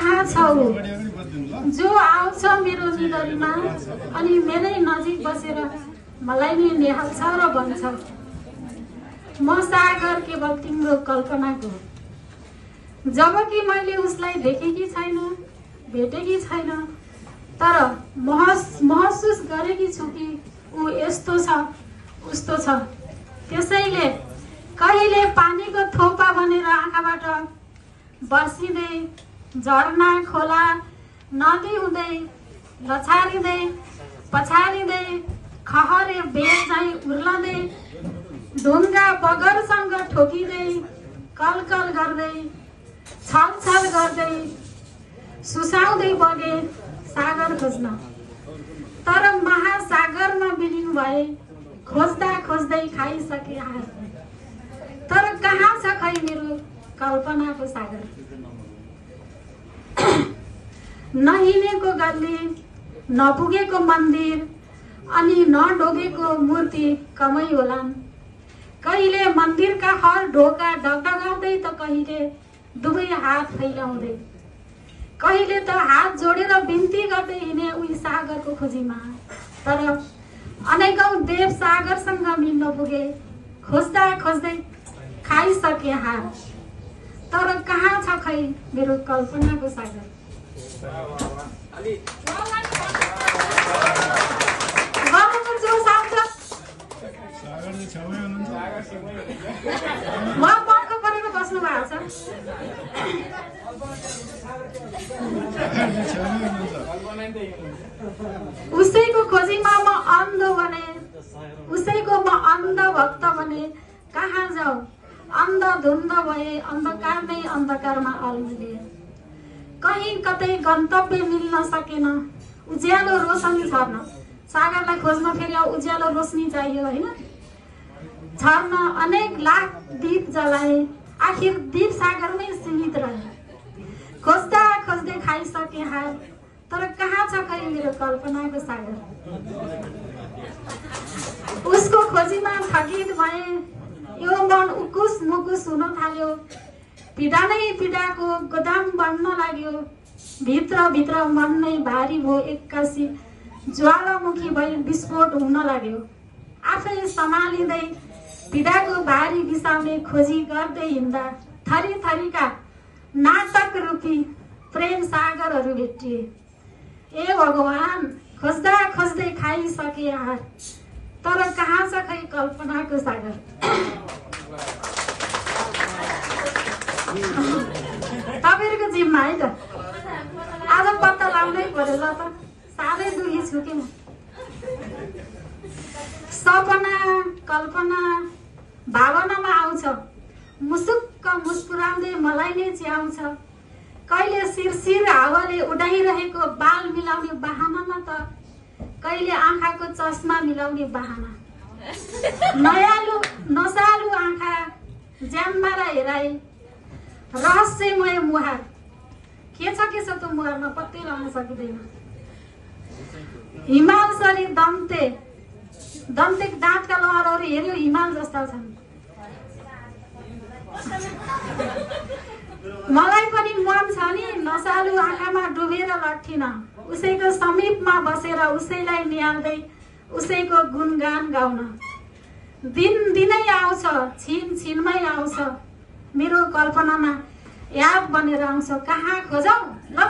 कहाँ छौ जो आउँछ मेरो निधरीमा अनि मेरै नजिक बसेर मलाई नि निहाल्छ र भन्छ म सागर केवल तिम्रो कल्पनाको। जबकि मैले उसलाई देखेकी छैन, भेटेकी छैन, तर महसुस गरेकी छु कि ऊ यस्तो छ उस्तो छ। त्यसैले कहिले पानीको थोपा बनेर आँखाबाट बर्सिँदै झरना खोला नदी हुँदै लछारिँदै पछारिँदै खहरे बेल चाहिँ उर्लँदै ढुङ्गा बगरसँग ठोकिँदै कलकल गर्दै छलछल गर्दै सुसाउँदै बगे सागर खोज्न। तर महासागरमा विलीन भए खोज्दा खोज्दै खाइसके हार। तर कहाँ छ खै मेरो कल्पनाको सागर। नहिँडेको गल्ली, नपुगेको मन्दिर अनि नढोगेको मूर्ति कमै होलान्। कहिले मन्दिरका हर ढोका ढकढकाउँदै त कहिले दुवै हात फैलाउँदै, कहिले त हात जोडेर बिन्ती गर्दै हिँडे उही सागरको खोजीमा। तर अनेकौं देव सागरसँग मिल्न पुगे, खोज्दा खोज्दै खाइसके हार। तर कहाँ छ खै मेरो कल्पनाको सागर। जोस आउँछ म पक्क परेर बस्नु भएको छ। उसैको खोजीमा म अन्ध बने, उसैको म अन्ध भक्त बने। कहाँ जाऊ अन्ध धुन्ध भए, अन्धकार नै अन्धकारमा अल्झिए। कहीँ कतै गन्तव्य मिल्न सकेन, उज्यालो रोशनी छर्न। सागरलाई खोज्न फेरि उज्यालो रोशनी चाहियो हैन। छर्न अनेक लाख दीप जलाए, आखिर दीप सागरमै सीमित रहे। खोज्दा खोज्दै खाइसके हार। तर कहाँ छ खै मेरो कल्पनाको सागर। उसको खोजीमा थकित भए, यो मन उकुस मुकुस हुन थाल्यो। पीडा नै पीडाको गोदाम बन्न लाग्यो। भित्र भित्र मन नै भारी भयो, एक्कासी ज्वालामुखी भई विस्फोट हुन लाग्यो। आफै सम्हालिँदै पीडाको भारी बिसाउने खोजी गर्दै हिँड्दा थरी थरीका नाटक रूपी प्रेम सागरहरू भेटिए। ए भगवान, खोज्दा खोज्दै खाइसके हार। तर कहाँ छ खै कल्पनाको सागर। तपाईँहरूको जिम्मा है त। आज पत्ता लाउनै पर्यो ल त। साह्रै दुखी छु कि म। सपना कल्पना भावनामा आउँछ, मुसुक्क मुस्कुराउँदै मलाई नै च्याउँछ। कहिले शिरशिर हावाले उडाइरहेको बाल मिलाउने बहानामा त कहिले आँखाको चस्मा मिलाउने बहाना। नयालु नसालु आँखा, ज्यानमारा हेराई, रहस्यमय मुहार। के छ त्यो मुहारमा पत्तै लाउन सकिँदैन। हिमाल सरी दन्ते दाँतका लहरहरू हेऱ्यो हिमाल जस्ता छन्। मलाई पनि मन छ नि नसालु आँखामा डुबेर लट्ठिन, उसैको समीपमा बसेर उसैलाई निहाल्दै उसैको गुणगान गाउन। दिन दिनै आउँछ, छिन छिनमै आउँछ, मेरो कल्पनामा याद बनेर आउँछ। कहाँ खोजौ ल